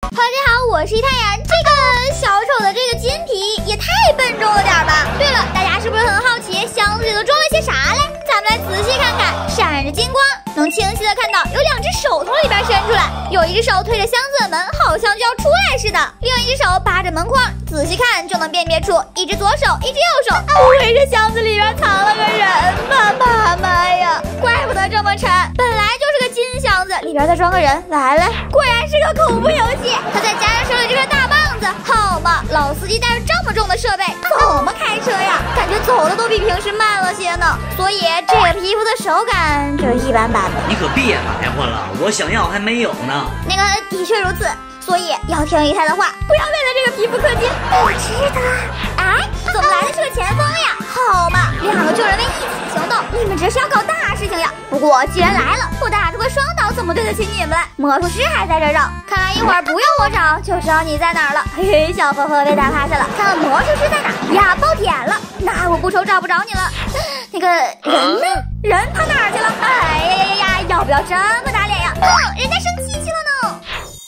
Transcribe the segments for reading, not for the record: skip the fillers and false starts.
大家好，我是一太阳。这个小丑的这个金皮也太笨重了点吧？对了，大家是不是很好奇箱子里都装了些啥嘞？咱们来仔细看看，闪着金光，能清晰的看到有2只手从里边伸出来，有一只手推着箱子的门，好像就要出来似的，另一只手扒着门框，仔细看就能辨别出一只左手，一只右手。喂，这箱子里边藏了个人吗？妈妈呀，怪不得这么沉，本来就是个金箱子，里边再装个人。来，果然是个恐怖游戏。他再加上手里这根大棒子，好嘛，老司机带着这么重的设备，怎么开车呀？感觉走的都比平时慢了些呢。所以这个皮肤的手感就一般般吧。 你可别埋汰了，我想要还没有呢。 那个的确如此，所以要听一太的话，不要为了这个皮肤氪金。我知道。哎，怎么来的是个前锋呀？好嘛，2个救人为一起行动，你们这是要搞大事情呀！不过既然来了，我打出个双刀怎么对得起你们来？魔术师还在这绕，看来一会儿不用我找就知道你在哪儿了。嘿嘿，小呵呵被打趴下了。看看魔术师在哪呀？爆点了，那我不愁找不着你了。那个人呢？人跑哪儿去了？哎呀，要不要这么打脸呀？人家生气气了呢。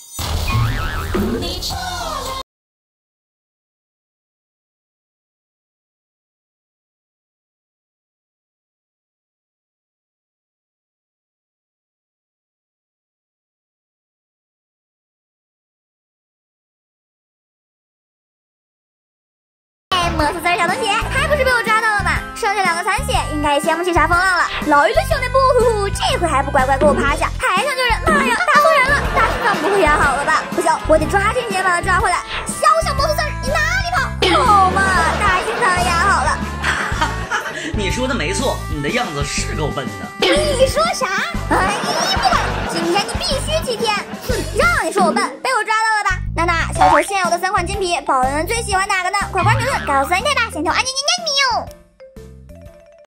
魔术丝小东西，还不是被我抓到了吗？剩下2个残血，应该也掀不起啥风浪了。来了，兄弟们，这回还不乖乖给我趴下？台上就人，妈呀，打错人了！大师长不会演好了吧？不行，我得抓紧时间把他抓回来。小魔术丝，你哪里跑？好嘛，大心脏演好了。 你说的没错，你的样子是够笨的。 你说啥？哎，不管了，今天你必须7天。让你说我笨，被我抓到了吧？娜娜，小丑现有的3款金皮，宝贝们最喜欢哪个呢？快快评论告诉一太吧，先条安静静。